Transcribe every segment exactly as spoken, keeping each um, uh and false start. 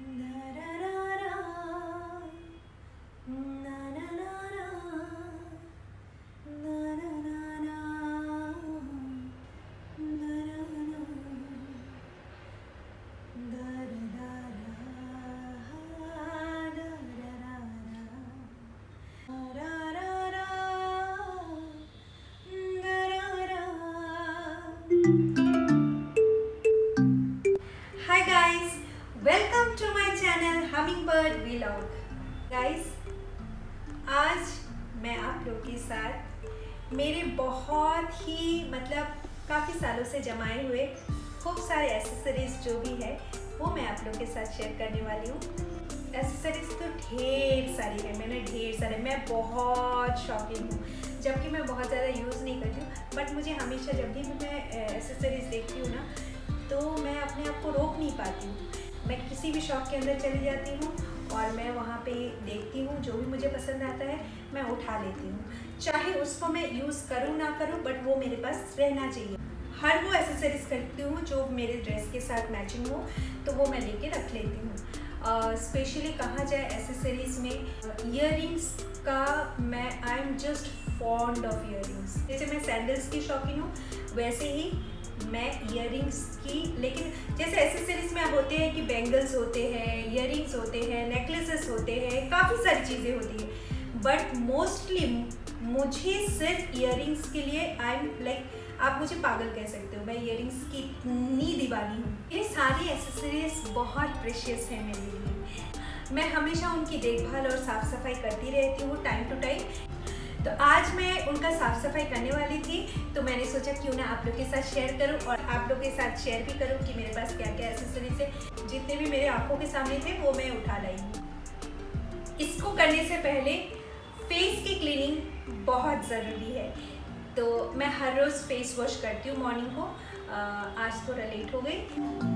Hi guys, welcome to my channel Hummingbird Vlog. Guys, आज मैं आप लोगों के साथ मेरे बहुत ही मतलब काफ़ी सालों से जमाए हुए खूब सारे एसेसरीज जो भी है वो मैं आप लोगों के साथ शेयर करने वाली हूँ। एसेसरीज तो ढेर सारी है, मैंने ढेर सारे मैं बहुत शौकीन हूँ, जबकि मैं बहुत ज़्यादा यूज़ नहीं करती हूँ। बट मुझे हमेशा जब भी मैं एसेसरीज देखती हूँ ना तो मैं अपने आप को रोक नहीं पाती हूँ। मैं किसी भी शॉप के अंदर चली जाती हूँ और मैं वहाँ पे देखती हूँ, जो भी मुझे पसंद आता है मैं उठा लेती हूँ, चाहे उसको मैं यूज़ करूँ ना करूँ, बट वो मेरे पास रहना चाहिए। हर वो एसेसरीज करती हूँ जो मेरे ड्रेस के साथ मैचिंग हो, तो वो मैं लेके रख लेती हूँ। स्पेशली कहा जाए एसेसरीज में ईयररिंग्स का, मैं I am just fond of earrings. जैसे मैं सैंडल्स की शौकीन हूँ, वैसे ही मैं ईयररिंग्स की, लेकिन जैसे एसेसरीज में होते हैं कि बैंगल्स होते हैं, ईयररिंग्स होते हैं, नेकलेसेस होते हैं, काफ़ी सारी चीज़ें होती हैं, बट मोस्टली मुझे सिर्फ ईयररिंग्स के लिए आई एम लाइक, आप मुझे पागल कह सकते हो, मैं ईयररिंग्स की इतनी दीवानी हूँ। ये सारी एसेसरीज बहुत प्रेशियस है मेरे लिए। मैं हमेशा उनकी देखभाल और साफ़ सफाई करती रहती हूँ टाइम टू टाइम। तो आज मैं उनका साफ़ सफाई करने वाली थी, तो मैंने सोचा क्यों ना आप लोग के साथ शेयर करूं और आप लोग के साथ शेयर भी करूं कि मेरे पास क्या क्या एसेसरीज है। जितने भी मेरे आंखों के सामने थे वो मैं उठा लाई हूँ। इसको करने से पहले फेस की क्लीनिंग बहुत ज़रूरी है, तो मैं हर रोज़ फेस वॉश करती हूँ मॉर्निंग को। आज थोड़ा लेट हो गई।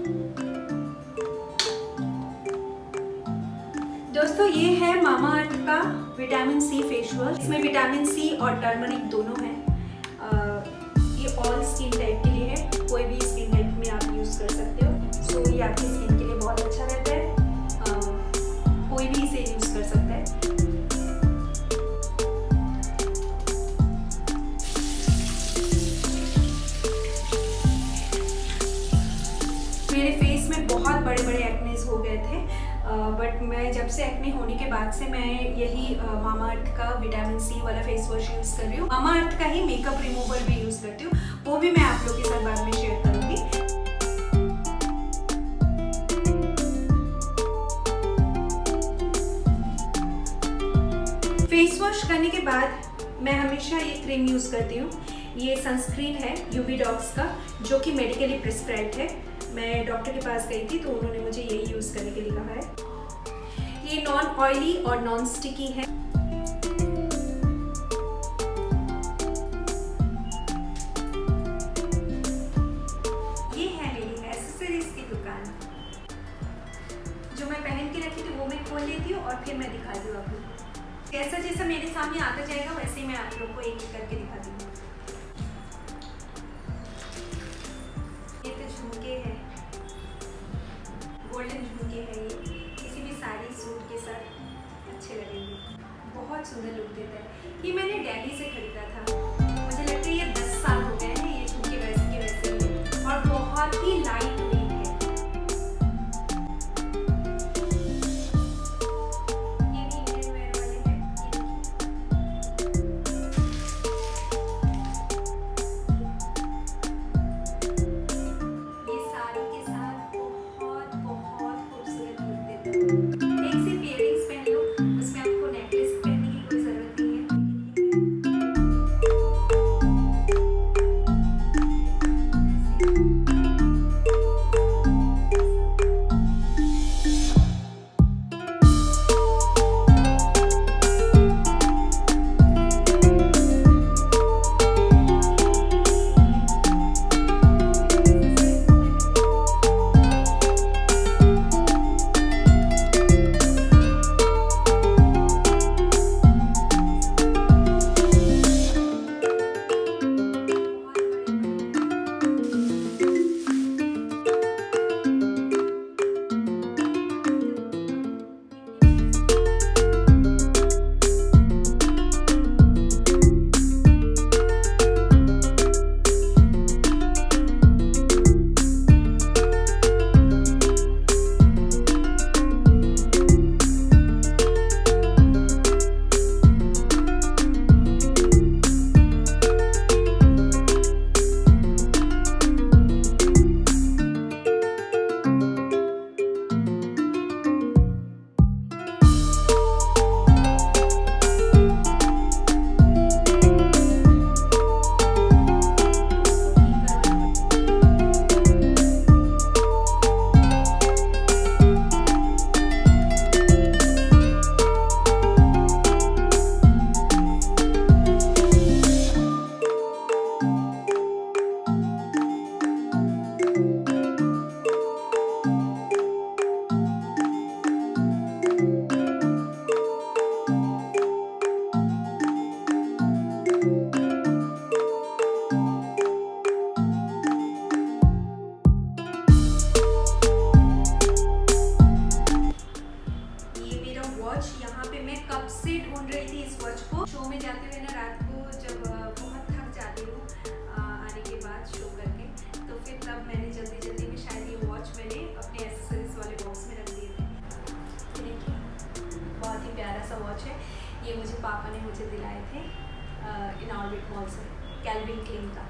दोस्तों, ये है मामा अर्थ का विटामिन सी फेस वॉश। इसमें विटामिन सी और टर्मरिक दोनों हैं। ये ऑल स्किन टाइप के लिए है, कोई भी स्किन टाइप में आप यूज़ कर सकते हो। सो so, ये आपकी स्किन के लिए बहुत अच्छा रहता है, आ, कोई भी इसे यूज़ कर सकता है। मेरे फेस में बहुत बड़े बड़े एक्नेस हो गए थे, बट uh, मैं जब से एक्ने होने के बाद से मैं यही मामा अर्थ का विटामिन सी वाला फेस वॉश यूज़ कर रही हूँ। मामा अर्थ का ही मेकअप रिमूवर भी यूज़ करती हूँ, वो भी मैं आप लोग के साथ बाद में शेयर करूँगी। फेस वॉश करने के बाद मैं हमेशा ये क्रीम यूज़ करती हूँ। ये सनस्क्रीन है यूवी डॉग्स का, जो कि मेडिकली प्रिस्क्राइब्ड है। मैं डॉक्टर के पास गई थी तो उन्होंने मुझे यही यूज़ करने के लिए कहा है। ये नॉन ऑयली और नॉन स्टिकी है। ये है मेरी एसेसरीज की दुकान, जो मैं पहन के रखी थी वो मैं खोल लेती हूँ और फिर मैं दिखाती हूँ आपको। जैसा जैसा मेरे सामने आता जाएगा वैसे ही मैं आप लोग को एक एक करके दिखाती हूँ। ये तो झुमके हैं, गोल्डन झुमके हैं, ये किसी भी साड़ी सूट के साथ अच्छे लगेंगे, बहुत सुंदर लुक देता है। ये मैंने दिल्ली से खरीदा था, मुझे लगता है ये दस साल हो गए हैं। ये झुमके वैसे के वैसे ही और बहुत ही लाइट वेट है। ये भी इंडियन वेयर वाले हैं। फेवरेट मॉल से, कैल्विन क्लेन का।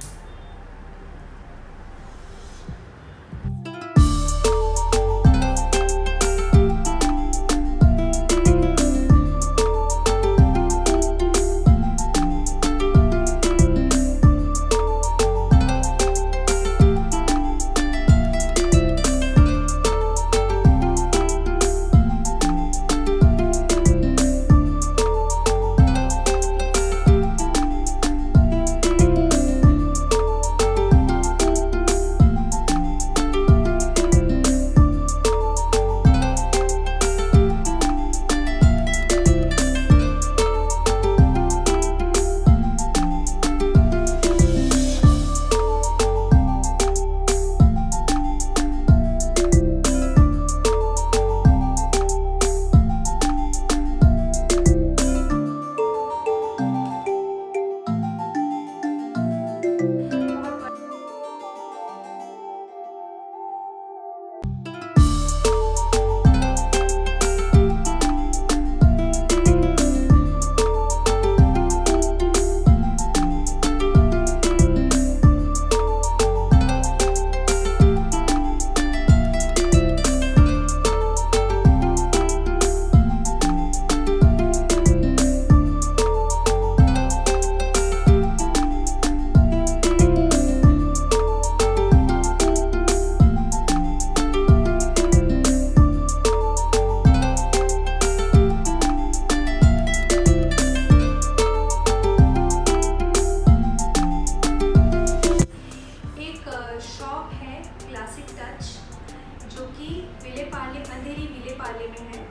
जो कि विले पार्ले, अंधेरी विले पार्ले में है।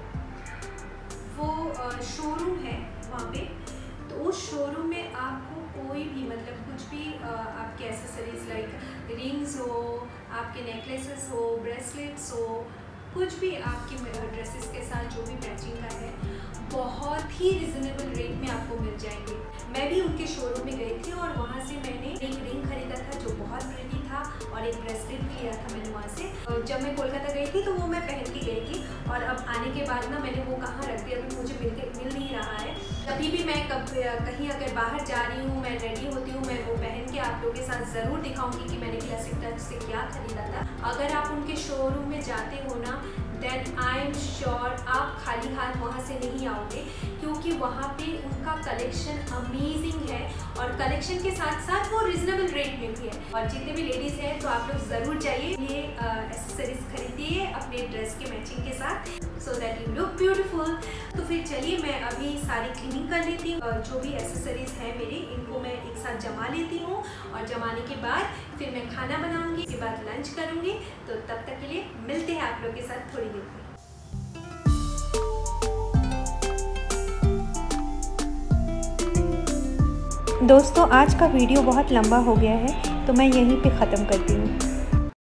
वो शोरूम है वहाँ पे। तो उस शोरूम में आपको कोई भी मतलब कुछ भी आपके एसेसरीज लाइक रिंग्स हो, आपके नेकलेसेस हो, ब्रेसलेट्स हो, कुछ भी आपके ड्रेसेस के साथ जो भी मैचिंग का है, बहुत ही रिजनेबल रेट में आपको मिल जाएंगे। मैं भी उनके शोरूम में गई थी और वहाँ से मैंने एक रिंग खरीदा था जो बहुत प्रिटी था और एक ब्रेसलेट भी लिया था मैंने वहाँ से। जब मैं कोलकाता गई थी तो वो मैं पहन के गई थी और अब आने के बाद ना मैंने वो कहाँ रख दिया, अभी मुझे मिल मिल नहीं रहा है। कभी भी मैं कब कहीं अगर बाहर जा रही हूँ, मैं रेडी होती हूँ, मैं वो पहन के आप लोगों के साथ ज़रूर दिखाऊंगी कि मैंने क्लासिक टच से क्या खरीदा था। अगर आप उनके शोरूम में जाते हो ना, देन आई एम श्योर आप खाली हाथ वहाँ से नहीं आओगे, क्योंकि वहाँ पे उनका कलेक्शन अमेजिंग है और कलेक्शन के साथ साथ वो रिजनेबल रेट में भी है। और जितने भी लेडीज़ हैं तो आप लोग ज़रूर जाइए, ये एक्सेसरीज खरीदिए अपने ड्रेस के मैचिंग के साथ, so that you look beautiful. तो फिर चलिए मैं अभी सारी क्लीनिंग कर लेती हूँ। जो भी एक्सेसरीज हैं मेरी, इनको मैं एक साथ जमा लेती हूँ और जमाने के बाद फिर मैं खाना बनाऊँगी, उसके बाद लंच करूँगी। तो तब तक के लिए मिलते हैं आप लोग के साथ थोड़ी देर में। दोस्तों आज का वीडियो बहुत लंबा हो गया है तो मैं यहीं पे ख़त्म करती हूँ।